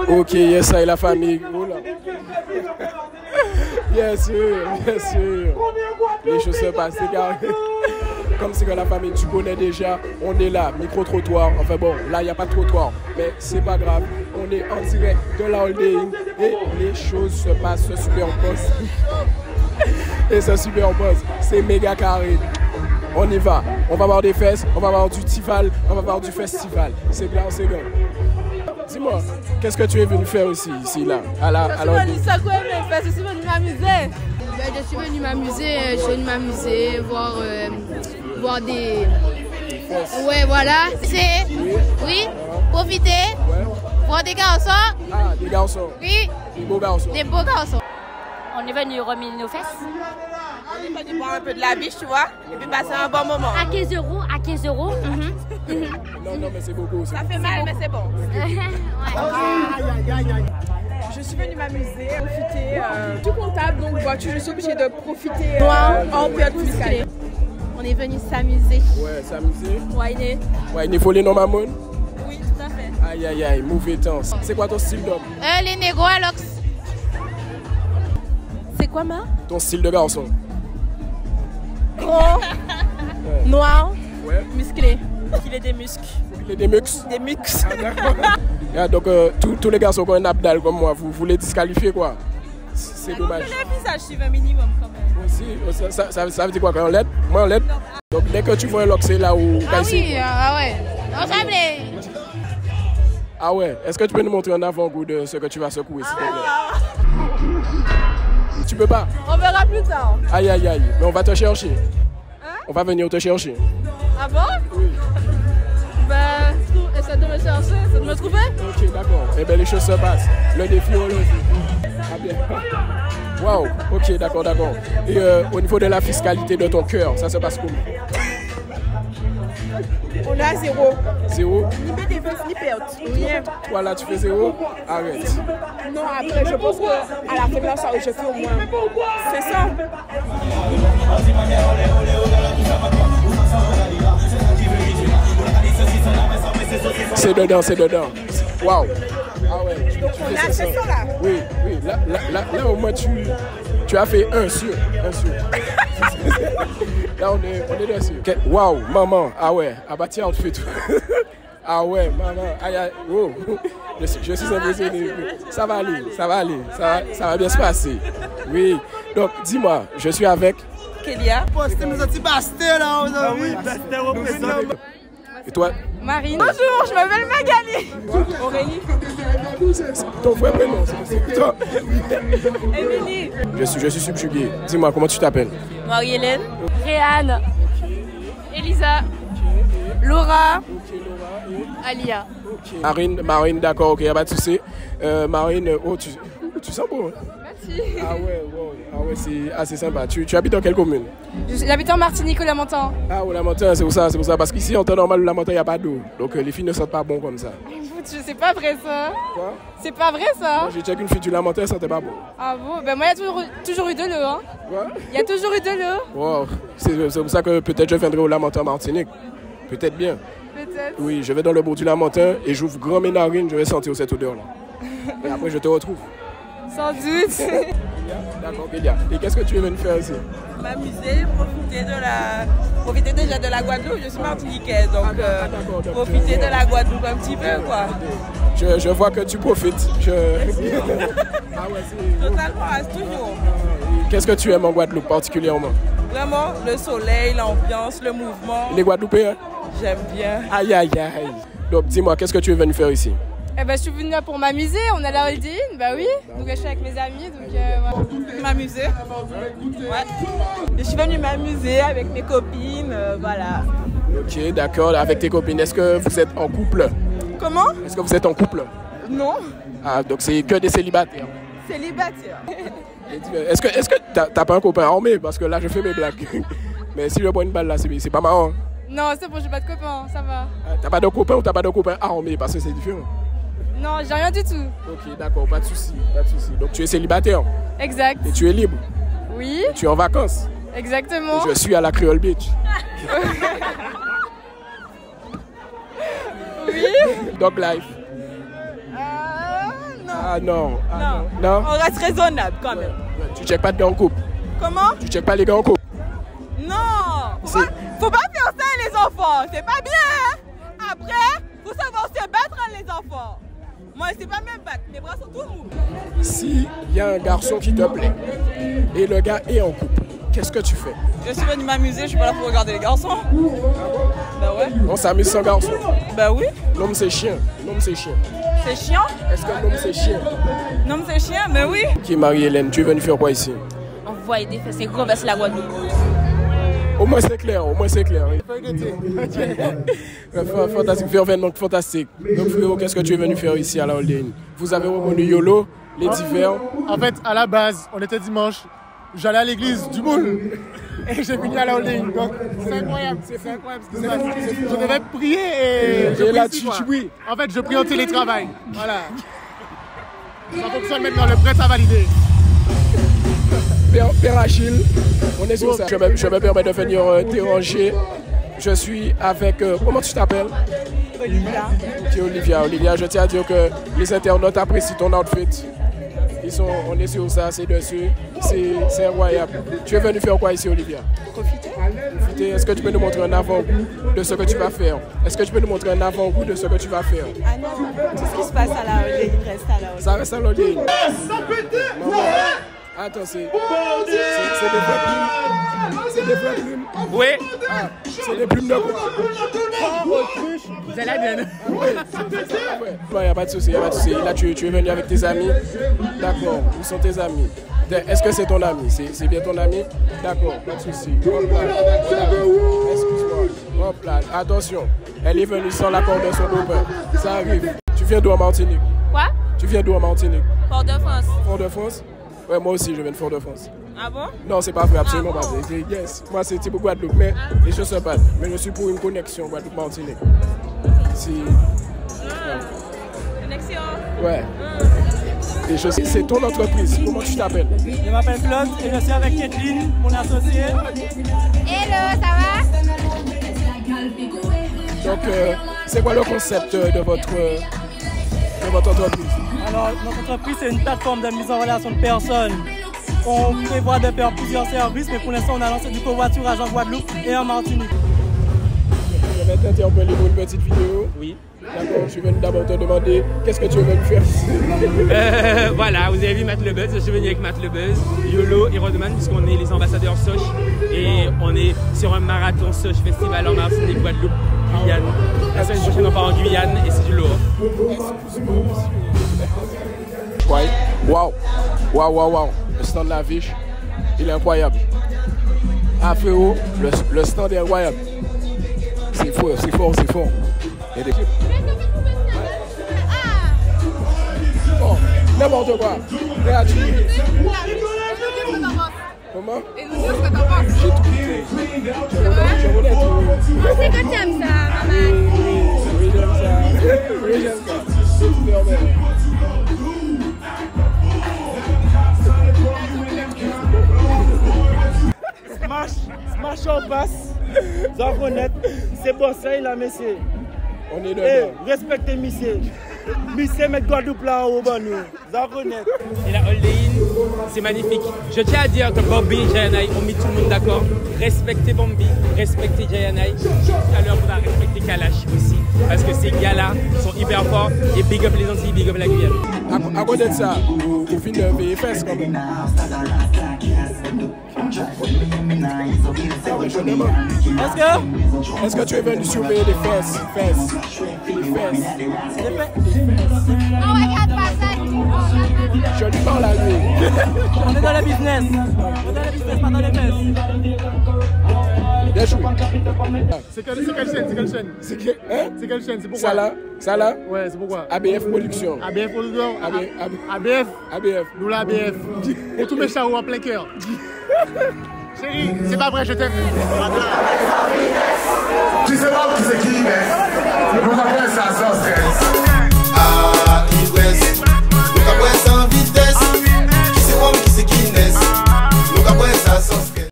Ok, yes, ça et la famille. Oh là. Bien sûr, bien sûr. Les choses se passent, comme c'est que la famille, tu connais déjà, on est là, micro-trottoir. Enfin bon, là, il n'y a pas de trottoir, mais c'est pas grave. On est en direct de la holding et les choses se passent, se superposent. Et se superposent. C'est méga carré. On y va. On va voir des fesses, on va voir du tival, on va voir du festival. C'est clair, c'est bien. Dis-moi, qu'est-ce que tu es venu faire aussi, ici, là, à la holding? Je suis venu m'amuser. Je suis venu m'amuser, voir des... Ouais, voilà. C'est... Oui, profiter, voir des garçons. Ah, des garçons. Oui. Des beaux garçons. Des beaux garçons. On est venu remettre nos fesses. On est venu boire un peu de la biche, tu vois, et puis passer un bon moment. À 15 euros, à 15 euros. Non, mais c'est beaucoup. Ça fait mal, mais c'est bon. Je suis venue m'amuser, profiter, tout comptable, donc voiture, je suis obligée de profiter en période fiscale. On est venu s'amuser. Ouais, s'amuser. Wine. Ouais, il faut les noms Mamon. Oui, tout à fait. Aïe, mauvais temps. C'est quoi ton style d'homme? Les négros à l'ox. C'est quoi, ma? Ton style de garçon? Grand, noir, musclé. Il a des muscles. Il a des muscles? Des muscles. Ah, d'accord. Donc, tous les garçons qui ont un abdal comme moi, vous les disqualifiez quoi? C'est dommage. Le visage suit un minimum quand même. Aussi, ça veut dire quoi quand on l'aide? Moi on l'aide. Donc dès que tu vois un lock, c'est là où... Ah oui, ah ouais. On s'appelait. Ah ouais, est-ce que tu peux nous montrer un avant-goût de ce que tu vas secouer s'il te plaît? Tu peux pas? On verra plus tard. Aïe, mais on va te chercher. On va venir te chercher. Ah bon? Oui. Ben, essaie de me chercher, essaie de me trouver. Ok, d'accord. Eh bien, les choses se passent. Le défi, on le vit. Ah bien. Waouh, ok, d'accord. Et au niveau de la fiscalité de ton cœur, ça se passe comment? On a zéro. Zéro? Ni bénéfice, ni perte. Rien. Toi là, tu fais zéro? Arrête. Non, après, je pense qu'à la fin de la soirée, je fais au moins. C'est ça. C'est dedans. Waouh. Ah ouais, tu Là, fais c'est ça là. Oui. Là au moins tu as fait un sur. Là on est dessus. Okay. Waouh, maman. Ah ouais, abattu outfit. Ah ouais, maman. Aïe. Oh. Je suis impressionné. Ça va aller. Ça va bien se passer. Oui. Donc dis-moi, je suis avec Kélia. Et toi? Marine. Bonjour, je m'appelle Magali. Aurélie. Ton vrai prénom, c'est toi. Émilie. Je suis subjugué. Dis-moi, comment tu t'appelles? Marie-Hélène. Réanne. Elisa. Laura. Alia. Marine, d'accord, ok, y a pas de souci. Marine, oh, tu sens beau, hein? Merci. Ah ouais, c'est assez sympa. Tu habites dans quelle commune? J'habite en Martinique, au Lamentin. Ah, au Lamentin, c'est pour ça. Parce qu'ici, en temps normal, au Lamentin, il n'y a pas d'eau. Donc les filles ne sentent pas bon comme ça. C'est pas vrai ça. Quoi? C'est pas vrai ça. Moi, j'ai checké une fille du Lamentin, elle sentait pas bon. Ah bon? Ben moi, il y a toujours eu de l'eau. Hein. Quoi? Il y a toujours eu de l'eau. Wow. C'est pour ça que peut-être je viendrai au Lamentin Martinique. Peut-être bien. Peut-être. Oui, je vais dans le bourg du Lamentin et j'ouvre grand mes narines, je vais sentir cette odeur-là. Et après, je te retrouve. Sans doute. D'accord, Kélia. Et qu'est-ce que tu es venu faire ici? M'amuser, profiter déjà de la Guadeloupe. Je suis martiniquaise, donc profiter de la Guadeloupe un petit peu, quoi. Je vois que tu profites. Ah ouais, c'est... Totalement, toujours. Qu'est-ce que tu aimes en Guadeloupe particulièrement? Vraiment, le soleil, l'ambiance, le mouvement. Les Guadeloupéens? J'aime bien. Aïe. Donc dis-moi, qu'est-ce que tu es venu faire ici? Eh ben, je suis venue là pour m'amuser. On a la holding, bah oui. Donc je suis avec mes amis, donc voilà. M'amuser. Ouais. Je suis venue m'amuser avec mes copines, voilà. Ok, d'accord. Avec tes copines, est-ce que vous êtes en couple? Comment? Est-ce que vous êtes en couple? Non. Ah, donc c'est que des célibataires. Célibataire. Est-ce que t'as pas un copain armé? Parce que là, je fais mes blagues. Mais si je prends une balle là, c'est pas marrant. Non, c'est bon, j'ai pas de copain, ça va. T'as pas de copain ou t'as pas de copain armé? Parce que c'est différent. Non, j'ai rien du tout. Ok, d'accord, pas de souci. Donc tu es célibataire? Exact. Et tu es libre? Oui. Et tu es en vacances? Exactement. Et je suis à la Creole Beach. Oui. Dog life. Ah non. Non. On reste raisonnable quand même. Tu checkes pas de gars en couple? Comment? Tu checkes pas les gars en couple? Non. Faut pas faire ça les enfants. C'est pas bien. Hein? Après, faut savoir se battre les enfants. Moi, c'est pas même battre. Les bras sont tout mous. Si il y a un garçon qui te plaît et le gars est en couple, qu'est-ce que tu fais? Je suis venu m'amuser, je suis pas là pour regarder les garçons. Bah ouais. On s'amuse sans garçon. Bah oui. L'homme c'est chien. L'homme c'est chien. C'est chiant? Est-ce que l'homme c'est chien? Non, mais c'est chien, mais oui. Qui Marie-Hélène, tu es venue faire quoi ici? On voit des fesses, c'est renverser la Guadeloupe. Au moins c'est clair, Fantastique, Verveine, donc fantastique. Donc frérot, qu'est-ce que tu es venu faire ici à la Holding? Vous avez reconnu YOLO, les divers. En fait, à la base, on était dimanche, j'allais à l'église du Moule et j'ai fini à la Holding. Donc c'est incroyable ce qui se passe. Je devais prier et là tu pries. En fait, je prie en télétravail. Voilà. Ça fonctionne maintenant, le prêtre a validé. Père Achille, on est sur ça. Je me permets de venir déranger. Je suis avec... comment tu t'appelles? Olivia. Ok, Olivia, je tiens à dire que les internautes apprécient ton outfit. On est sur ça, c'est dessus. C'est incroyable. Tu es venu faire quoi ici, Olivia? Profiter. Est-ce que tu peux nous montrer un avant-goût de ce que tu vas faire? Est-ce que tu peux nous montrer un avant-goût de ce que tu vas faire? Ah non, tout ce qui se passe à la Holding reste à la Holding. Ça reste à la Holding. Attends, c'est des vraies plumes. C'est des vraies plumes. Oui. Ah, c'est des plumes de quoi? Vous allez la donne. Il n'y a pas de souci, Là, tu es venu avec tes amis. D'accord, où sont tes amis? Est-ce que c'est ton ami? C'est bien ton ami? D'accord, pas de souci. Excuse-moi. Hop là, attention. Elle est venue sans l'accord de son copain. Ça arrive. Tu viens d'où en Martinique? Quoi? Tu viens d'où en Martinique? Fort-de-France. Fort-de-France? Ouais, moi aussi, je viens de Fort-de-France. Ah bon? Non, c'est pas vrai, absolument pas vrai. Yes, moi c'est type Guadeloupe, mais les choses se passent. Mais je suis pour une connexion Guadeloupe-Martinique. Connexion? Ouais. Les choses, c'est ton entreprise. Comment tu t'appelles? Je m'appelle Claude et je suis avec Kathleen, mon associé. Hello, ça va? Donc, c'est quoi le concept de votre entreprise? Alors, notre entreprise, c'est une plateforme de mise en relation de personnes. On prévoit de faire plusieurs services, mais pour l'instant, on a lancé du covoiturage en Guadeloupe et en Martinique. Je vais t'interpeller pour une petite vidéo. Oui. D'accord, je viens d'abord te demander qu'est-ce que tu veux faire ici. Voilà, vous avez vu Matt Le Buzz, je suis venu avec Matt Le Buzz, YOLO et Rodman, puisqu'on est les ambassadeurs Soch. Et on est sur un marathon Soch Festival en Martinique, Guadeloupe, Guyane. La semaine prochaine, on part en Guyane et c'est du lourd. Ouais. Waouh. Le stand de la Viche, il est incroyable. Ah frérot, le stand est incroyable. C'est fort. Il y a des clips. Oh, n'importe quoi. Gratuit. Comment? Et nous dire ce que t'en penses. J'ai tout goûté. Je voulais tout. Je sais que t'aimes ça, maman. Oui, j'aime ça. C'est super bien. Smash en basse, ça reconnaît, c'est bon ça, il a messé. On est dedans. Respectez Missé. Missé met Guadeloupe là au bas nous, ça reconnaît. Et la Holding, c'est magnifique. Je tiens à dire que Bambi et Jayanai ont mis tout le monde d'accord. Respectez Bambi, respectez Jayanai. Tout à l'heure, on va respecter Kalash aussi. Parce que ces gars-là sont hyper forts. Et big up les Antilles, big up la Guyane. À côté de ça, vous filmez un VFS quand même. Est-ce que tu es venu surveiller les fesses? Je lui parle à lui. On est dans le business. Pas dans les fesses. Bien joué. C'est quelle chaîne? C'est quelle chaîne? C'est pourquoi? Ça là? Ouais, c'est pourquoi? ABF Production. ABF Production? ABF. Nous la ABF. Et tous mes charros en plein cœur. Chérie, c'est pas vrai, je t'aime.